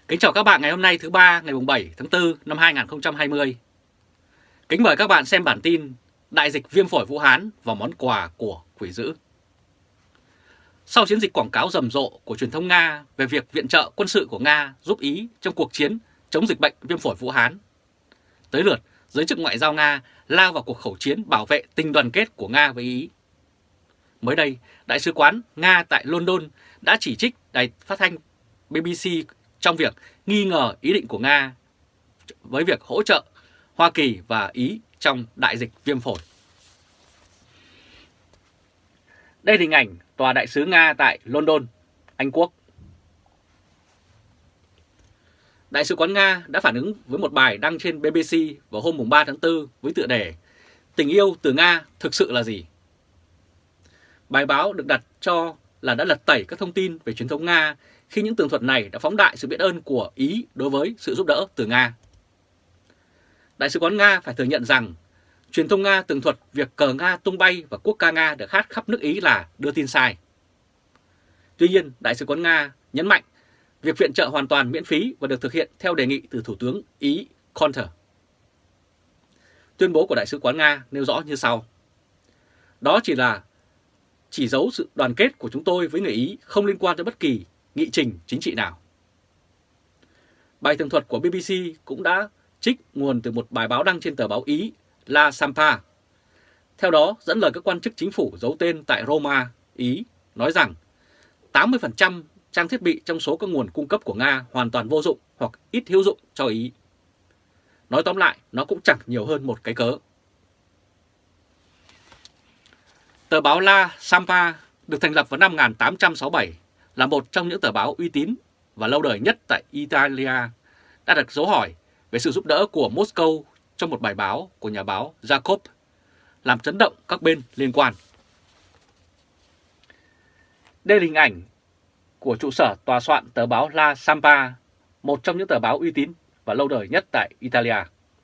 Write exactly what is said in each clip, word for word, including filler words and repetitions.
Kính chào các bạn ngày hôm nay thứ ba ngày bảy tháng tư năm hai nghìn không trăm hai mươi. Kính mời các bạn xem bản tin Đại dịch viêm phổi Vũ Hán và món quà của quỷ dữ. Sau chiến dịch quảng cáo rầm rộ của truyền thông Nga về việc viện trợ quân sự của Nga giúp Ý trong cuộc chiến chống dịch bệnh viêm phổi Vũ Hán, tới lượt giới chức ngoại giao Nga lao vào cuộc khẩu chiến bảo vệ tình đoàn kết của Nga với Ý. Mới đây, Đại sứ quán Nga tại London đã chỉ trích đài phát thanh B B C trong việc nghi ngờ ý định của Nga với việc hỗ trợ Hoa Kỳ và Ý trong đại dịch viêm phổi. Đây là hình ảnh tòa đại sứ Nga tại London, Anh Quốc. Đại sứ quán Nga đã phản ứng với một bài đăng trên B B C vào hôm ba tháng tư với tựa đề "Tình yêu từ Nga thực sự là gì?". Bài báo được đặt cho là đã lật tẩy các thông tin về truyền thống Nga khi những tường thuật này đã phóng đại sự biết ơn của Ý đối với sự giúp đỡ từ Nga. Đại sứ quán Nga phải thừa nhận rằng truyền thông Nga tường thuật việc cờ Nga tung bay và quốc ca Nga được hát khắp nước Ý là đưa tin sai. Tuy nhiên, Đại sứ quán Nga nhấn mạnh việc viện trợ hoàn toàn miễn phí và được thực hiện theo đề nghị từ Thủ tướng Ý Conte. Tuyên bố của Đại sứ quán Nga nêu rõ như sau: "Đó chỉ là chỉ dấu sự đoàn kết của chúng tôi với người Ý, không liên quan tới bất kỳ nghị trình chính trị nào." Bài tường thuật của B B C cũng đã trích nguồn từ một bài báo đăng trên tờ báo Ý La Stampa. Theo đó, dẫn lời các quan chức chính phủ giấu tên tại Roma, Ý, nói rằng tám mươi phần trăm trang thiết bị trong số các nguồn cung cấp của Nga hoàn toàn vô dụng hoặc ít hữu dụng cho Ý. Nói tóm lại, nó cũng chẳng nhiều hơn một cái cớ. Tờ báo La Stampa được thành lập vào năm một nghìn tám trăm sáu mươi bảy, là một trong những tờ báo uy tín và lâu đời nhất tại Italia, đã đặt dấu hỏi về sự giúp đỡ của Moscow trong một bài báo của nhà báo Jacob, làm chấn động các bên liên quan. Đây là hình ảnh của trụ sở tòa soạn tờ báo La Stampa, một trong những tờ báo uy tín và lâu đời nhất tại Italia.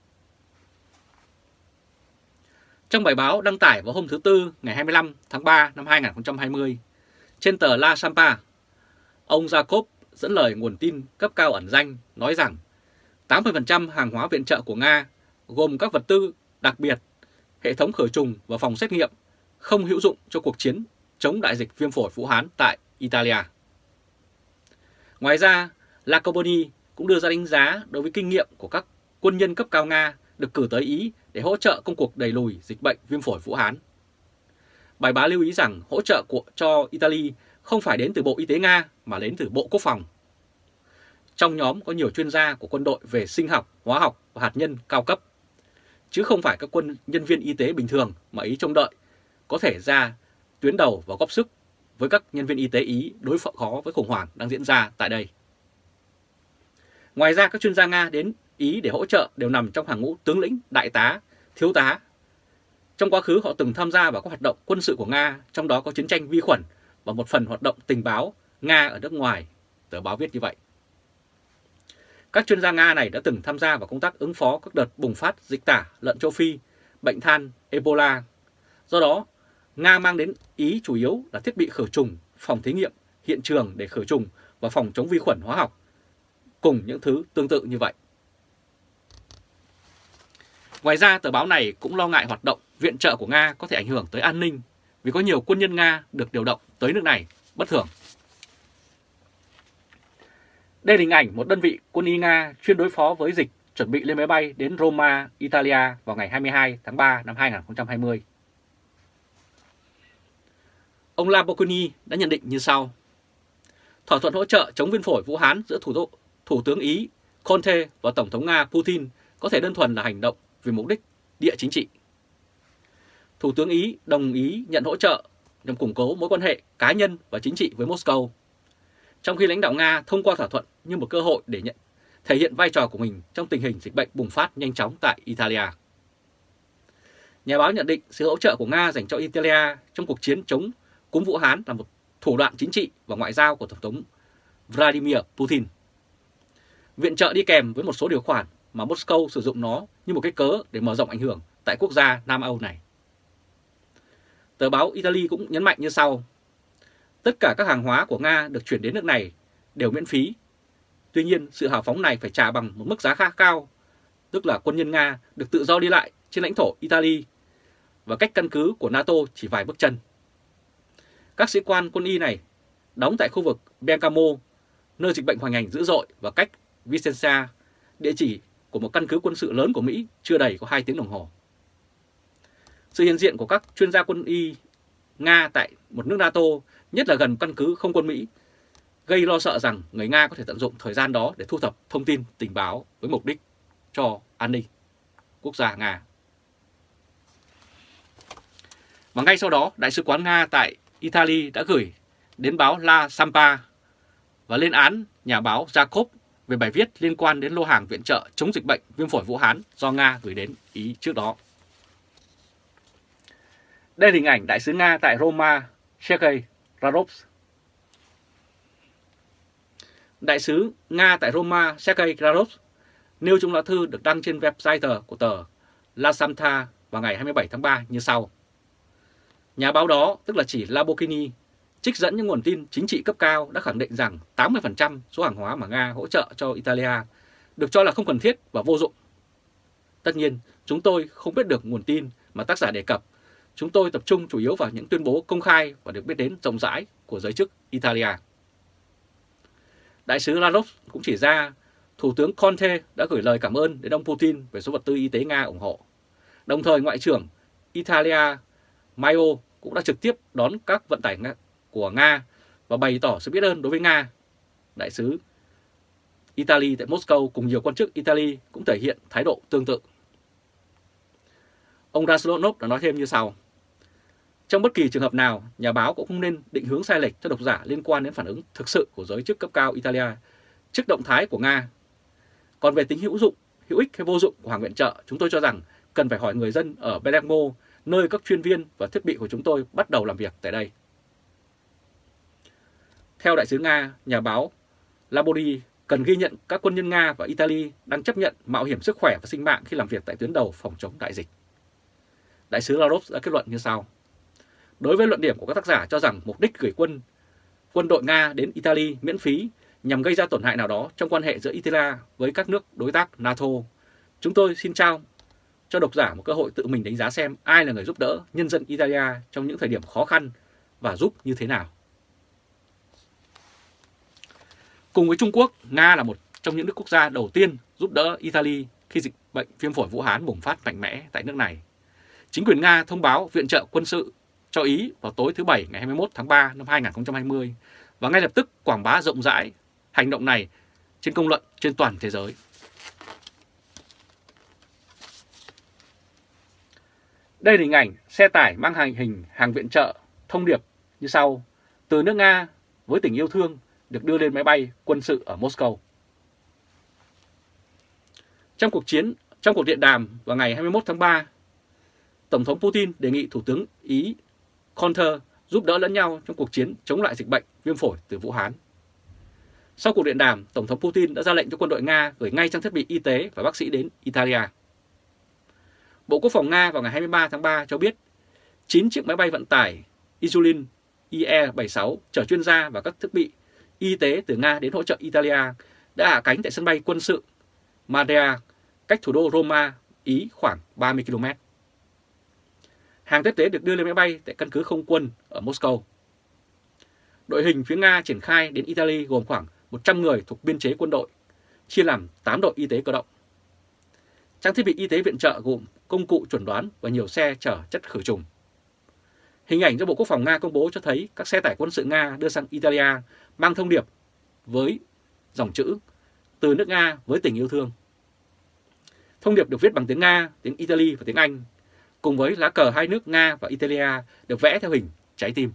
Trong bài báo đăng tải vào hôm thứ Tư ngày hai mươi lăm tháng ba năm hai nghìn không trăm hai mươi trên tờ La Stampa, ông Jacob dẫn lời nguồn tin cấp cao ẩn danh nói rằng tám mươi phần trăm hàng hóa viện trợ của Nga gồm các vật tư đặc biệt, hệ thống khử trùng và phòng xét nghiệm không hữu dụng cho cuộc chiến chống đại dịch viêm phổi Vũ Hán tại Italia. Ngoài ra, Lacoboni cũng đưa ra đánh giá đối với kinh nghiệm của các quân nhân cấp cao Nga được cử tới Ý để hỗ trợ công cuộc đẩy lùi dịch bệnh viêm phổi Vũ Hán. Bài báo lưu ý rằng hỗ trợ của, cho Italy không phải đến từ Bộ Y tế Nga mà đến từ Bộ Quốc phòng. Trong nhóm có nhiều chuyên gia của quân đội về sinh học, hóa học và hạt nhân cao cấp, chứ không phải các quân nhân viên y tế bình thường mà Ý trông đợi có thể ra tuyến đầu và góp sức với các nhân viên y tế Ý đối phó khó với khủng hoảng đang diễn ra tại đây. Ngoài ra, các chuyên gia Nga đến Ý để hỗ trợ đều nằm trong hàng ngũ tướng lĩnh, đại tá, thiếu tá. Trong quá khứ họ từng tham gia vào các hoạt động quân sự của Nga, trong đó có chiến tranh vi khuẩn và một phần hoạt động tình báo Nga ở nước ngoài, tờ báo viết như vậy. Các chuyên gia Nga này đã từng tham gia vào công tác ứng phó các đợt bùng phát dịch tả lợn châu Phi, bệnh than, Ebola. Do đó, Nga mang đến Ý chủ yếu là thiết bị khử trùng, phòng thí nghiệm, hiện trường để khử trùng và phòng chống vi khuẩn hóa học, cùng những thứ tương tự như vậy. Ngoài ra, tờ báo này cũng lo ngại hoạt động viện trợ của Nga có thể ảnh hưởng tới an ninh vì có nhiều quân nhân Nga được điều động tới nước này bất thường. Đây là hình ảnh một đơn vị quân y Nga chuyên đối phó với dịch chuẩn bị lên máy bay đến Roma, Italia vào ngày hai mươi hai tháng ba năm hai nghìn không trăm hai mươi. Ông Lacoboni đã nhận định như sau: thỏa thuận hỗ trợ chống viêm phổi Vũ Hán giữa thủ, đô, thủ tướng Ý Conte và Tổng thống Nga Putin có thể đơn thuần là hành động vì mục đích địa chính trị. Thủ tướng Ý đồng ý nhận hỗ trợ nhằm củng cố mối quan hệ cá nhân và chính trị với Moscow, trong khi lãnh đạo Nga thông qua thỏa thuận như một cơ hội để nhận, thể hiện vai trò của mình trong tình hình dịch bệnh bùng phát nhanh chóng tại Italia. Nhà báo nhận định sự hỗ trợ của Nga dành cho Italia trong cuộc chiến chống cúm Vũ Hán là một thủ đoạn chính trị và ngoại giao của Tổng thống Vladimir Putin. Viện trợ đi kèm với một số điều khoản mà Moscow sử dụng nó như một cái cớ để mở rộng ảnh hưởng tại quốc gia Nam Âu này. Tờ báo Italy cũng nhấn mạnh như sau: tất cả các hàng hóa của Nga được chuyển đến nước này đều miễn phí. Tuy nhiên, sự hào phóng này phải trả bằng một mức giá khá cao, tức là quân nhân Nga được tự do đi lại trên lãnh thổ Italy và cách căn cứ của NATO chỉ vài bước chân. Các sĩ quan quân y này đóng tại khu vực Bergamo, nơi dịch bệnh hoành hành dữ dội, và cách Vicenza, địa chỉ của một căn cứ quân sự lớn của Mỹ, chưa đầy có hai tiếng đồng hồ. Sự hiện diện của các chuyên gia quân y Nga tại một nước NATO, nhất là gần căn cứ không quân Mỹ, gây lo sợ rằng người Nga có thể tận dụng thời gian đó để thu thập thông tin tình báo với mục đích cho an ninh quốc gia Nga. Và ngay sau đó, Đại sứ quán Nga tại Italy đã gửi đến báo La Stampa và lên án nhà báo Jacob về bài viết liên quan đến lô hàng viện trợ chống dịch bệnh viêm phổi Vũ Hán do Nga gửi đến Ý trước đó. Đây là hình ảnh Đại sứ Nga tại Roma, Sergei Lavrov. Đại sứ Nga tại Roma, Sergei Lavrov nêu trong lá thư được đăng trên website của tờ La Stampa vào ngày hai mươi bảy tháng ba như sau. Nhà báo đó, tức là chỉ Labokini, trích dẫn những nguồn tin chính trị cấp cao đã khẳng định rằng tám mươi phần trăm số hàng hóa mà Nga hỗ trợ cho Italia được cho là không cần thiết và vô dụng. Tất nhiên, chúng tôi không biết được nguồn tin mà tác giả đề cập. Chúng tôi tập trung chủ yếu vào những tuyên bố công khai và được biết đến rộng rãi của giới chức Italia. Đại sứ Lavrov cũng chỉ ra Thủ tướng Conte đã gửi lời cảm ơn đến ông Putin về số vật tư y tế Nga ủng hộ. Đồng thời, Ngoại trưởng Italia Maio cũng đã trực tiếp đón các vận tải của Nga và bày tỏ sự biết ơn đối với Nga. Đại sứ Italy tại Moscow cùng nhiều quan chức Italy cũng thể hiện thái độ tương tự. Ông Rasulonov đã nói thêm như sau. Trong bất kỳ trường hợp nào, nhà báo cũng không nên định hướng sai lệch cho độc giả liên quan đến phản ứng thực sự của giới chức cấp cao Italia trước động thái của Nga. Còn về tính hữu dụng, hữu ích hay vô dụng của hàng viện trợ, chúng tôi cho rằng cần phải hỏi người dân ở Bergamo, nơi các chuyên viên và thiết bị của chúng tôi bắt đầu làm việc tại đây. Theo đại sứ Nga, nhà báo Labori cần ghi nhận các quân nhân Nga và Italy đang chấp nhận mạo hiểm sức khỏe và sinh mạng khi làm việc tại tuyến đầu phòng chống đại dịch. Đại sứ Lavrov đã kết luận như sau. Đối với luận điểm của các tác giả cho rằng mục đích gửi quân quân đội Nga đến Italy miễn phí nhằm gây ra tổn hại nào đó trong quan hệ giữa Italia với các nước đối tác NATO, chúng tôi xin trao cho độc giả một cơ hội tự mình đánh giá xem ai là người giúp đỡ nhân dân Italia trong những thời điểm khó khăn và giúp như thế nào. Cùng với Trung Quốc, Nga là một trong những nước quốc gia đầu tiên giúp đỡ Italy khi dịch bệnh viêm phổi Vũ Hán bùng phát mạnh mẽ tại nước này. Chính quyền Nga thông báo viện trợ quân sự cho Ý vào tối thứ Bảy ngày hai mươi mốt tháng ba năm hai nghìn không trăm hai mươi và ngay lập tức quảng bá rộng rãi hành động này trên công luận trên toàn thế giới. Đây là hình ảnh xe tải mang hành hình hàng viện trợ thông điệp như sau: từ nước Nga với tình yêu thương được đưa lên máy bay quân sự ở Moscow. Trong cuộc chiến, trong cuộc điện đàm vào ngày hai mươi mốt tháng ba, Tổng thống Putin đề nghị Thủ tướng Ý Conte giúp đỡ lẫn nhau trong cuộc chiến chống lại dịch bệnh viêm phổi từ Vũ Hán. Sau cuộc điện đàm, Tổng thống Putin đã ra lệnh cho quân đội Nga gửi ngay trang thiết bị y tế và bác sĩ đến Italia. Bộ Quốc phòng Nga vào ngày hai mươi ba tháng ba cho biết chín chiếc máy bay vận tải Ilyushin I E bảy mươi sáu chở chuyên gia và các thiết bị y tế từ Nga đến hỗ trợ Italia đã hạ cánh tại sân bay quân sự Madrea, cách thủ đô Roma, Ý khoảng ba mươi ki lô mét. Hàng tiếp tế được đưa lên máy bay tại căn cứ không quân ở Moscow. Đội hình phía Nga triển khai đến Italy gồm khoảng một trăm người thuộc biên chế quân đội, chia làm tám đội y tế cơ động. Trang thiết bị y tế viện trợ gồm công cụ chuẩn đoán và nhiều xe chở chất khử trùng. Hình ảnh do Bộ Quốc phòng Nga công bố cho thấy các xe tải quân sự Nga đưa sang Italia mang thông điệp với dòng chữ từ nước Nga với tình yêu thương. Thông điệp được viết bằng tiếng Nga, tiếng Italy và tiếng Anh, cùng với lá cờ hai nước Nga và Italia được vẽ theo hình trái tim.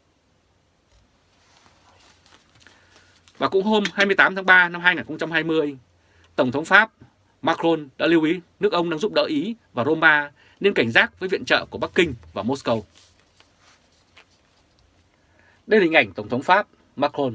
Và cũng hôm hai mươi tám tháng ba năm hai nghìn không trăm hai mươi, Tổng thống Pháp Macron đã lưu ý nước ông đang giúp đỡ Ý và Roma nên cảnh giác với viện trợ của Bắc Kinh và Moscow. Đây là hình ảnh Tổng thống Pháp Macron.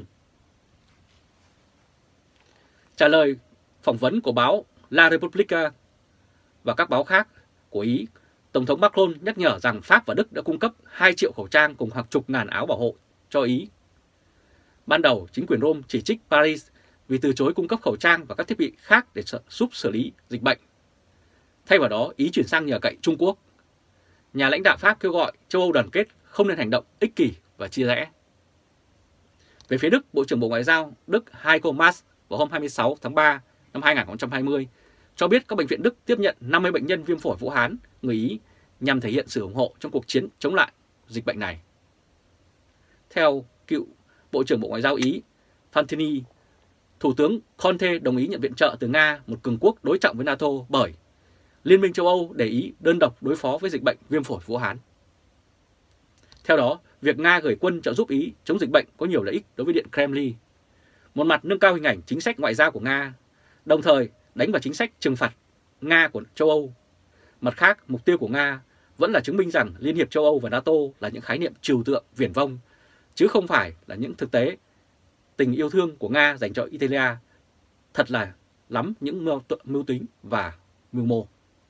Trả lời phỏng vấn của báo La Repubblica và các báo khác của Ý, Tổng thống Macron nhắc nhở rằng Pháp và Đức đã cung cấp hai triệu khẩu trang cùng hàng chục ngàn áo bảo hộ cho Ý. Ban đầu, chính quyền Rome chỉ trích Paris vì từ chối cung cấp khẩu trang và các thiết bị khác để giúp xử lý dịch bệnh. Thay vào đó, Ý chuyển sang nhờ cậy Trung Quốc. Nhà lãnh đạo Pháp kêu gọi châu Âu đoàn kết, không nên hành động ích kỷ và chia rẽ. Về phía Đức, Bộ trưởng Bộ Ngoại giao Đức Heiko Maas vào hôm hai mươi sáu tháng ba năm hai nghìn không trăm hai mươi cho biết các bệnh viện Đức tiếp nhận năm mươi bệnh nhân viêm phổi Vũ Hán, người Ý, nhằm thể hiện sự ủng hộ trong cuộc chiến chống lại dịch bệnh này. Theo cựu Bộ trưởng Bộ Ngoại giao Ý Fantini, Thủ tướng Conte đồng ý nhận viện trợ từ Nga, một cường quốc đối trọng với NATO, bởi Liên minh châu Âu để Ý đơn độc đối phó với dịch bệnh viêm phổi Vũ Hán. Theo đó, việc Nga gửi quân trợ giúp Ý chống dịch bệnh có nhiều lợi ích đối với Điện Kremlin. Một mặt nâng cao hình ảnh chính sách ngoại giao của Nga, đồng thời đánh vào chính sách trừng phạt Nga của châu Âu. Mặt khác, mục tiêu của Nga vẫn là chứng minh rằng Liên hiệp châu Âu và NATO là những khái niệm trừu tượng viển vông, chứ không phải là những thực tế. Tình yêu thương của Nga dành cho Italia thật là lắm những mưu, mưu tính và mưu mô.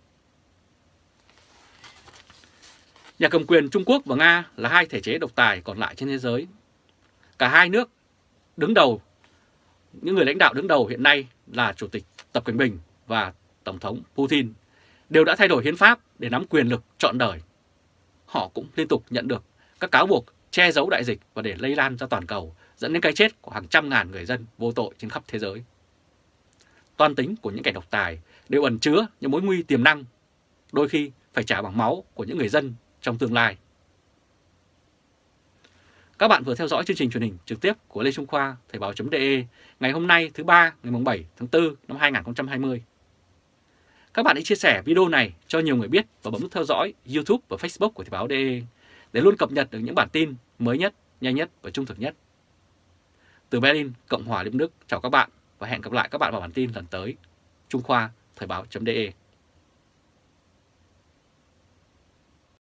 Nhà cầm quyền Trung Quốc và Nga là hai thể chế độc tài còn lại trên thế giới. Cả hai nước đứng đầu, những người lãnh đạo đứng đầu hiện nay là Chủ tịch Tập Cận Bình và Tổng thống Putin đều đã thay đổi hiến pháp để nắm quyền lực trọn đời. Họ cũng liên tục nhận được các cáo buộc che giấu đại dịch và để lây lan ra toàn cầu, dẫn đến cái chết của hàng trăm ngàn người dân vô tội trên khắp thế giới. Toan tính của những kẻ độc tài đều ẩn chứa những mối nguy tiềm năng, đôi khi phải trả bằng máu của những người dân trong tương lai. Các bạn vừa theo dõi chương trình truyền hình trực tiếp của Lê Trung Khoa, Thời báo.de ngày hôm nay thứ ba ngày bảy tháng tư năm hai nghìn không trăm hai mươi. Các bạn hãy chia sẻ video này cho nhiều người biết và bấm nút theo dõi YouTube và Facebook của Thời báo.de để luôn cập nhật được những bản tin mới nhất, nhanh nhất và trung thực nhất. Từ Berlin, Cộng hòa Liên bang Đức, chào các bạn và hẹn gặp lại các bạn vào bản tin lần tới. Trung Khoa, Thời báo.de.